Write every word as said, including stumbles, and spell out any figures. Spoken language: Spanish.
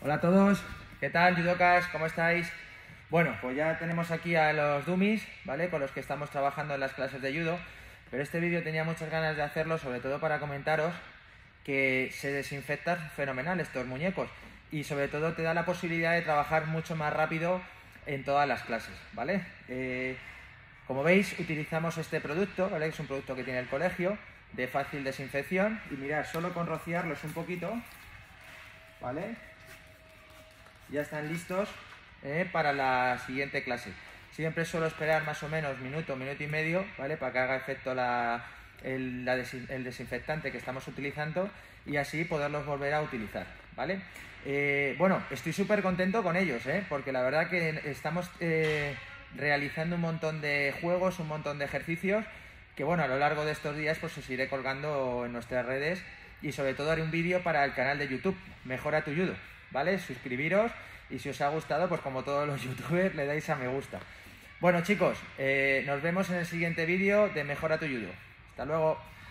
Hola a todos, ¿qué tal, judokas? ¿Cómo estáis? Bueno, pues ya tenemos aquí a los dummies, ¿vale? Con los que estamos trabajando en las clases de judo, pero este vídeo tenía muchas ganas de hacerlo, sobre todo para comentaros que se desinfectan fenomenal estos muñecos y sobre todo te da la posibilidad de trabajar mucho más rápido en todas las clases, ¿vale? Eh, como veis, utilizamos este producto, ¿vale? Es un producto que tiene el colegio, de fácil desinfección, y mirad, solo con rociarlos un poquito, ¿vale? Ya están listos eh, para la siguiente clase. Siempre suelo esperar más o menos minuto, minuto y medio, ¿vale? Para que haga efecto la, el, la desin, el desinfectante que estamos utilizando y así poderlos volver a utilizar, ¿vale? Eh, bueno, estoy súper contento con ellos, ¿eh? Porque la verdad que estamos eh, realizando un montón de juegos, un montón de ejercicios que, bueno, a lo largo de estos días pues os iré colgando en nuestras redes y sobre todo haré un vídeo para el canal de YouTube, Mejora tu Judo, ¿vale? Suscribiros y si os ha gustado, pues como todos los youtubers, le dais a me gusta. Bueno, chicos, eh, nos vemos en el siguiente vídeo de Mejora tu Judo. Hasta luego.